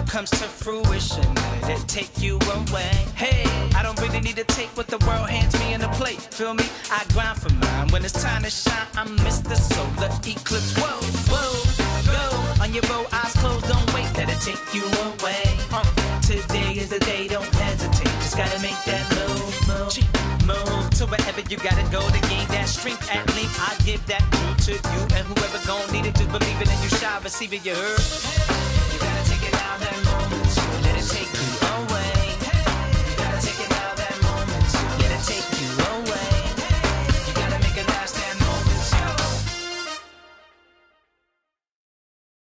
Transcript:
comes to fruition, let it take you away. Hey, I don't really need to take what the world hands me in a plate. Feel me? I grind for mine. When it's time to shine, I'm Mr. Solar Eclipse. Whoa, whoa, go on your road, eyes closed, don't wait, let it take you away. Today is the day, don't hesitate, just gotta make that move, move to wherever you gotta go to gain that strength at length. I give that truth to you, and whoever gon' need it, just believe it and you shall receive it. You heard? You gotta take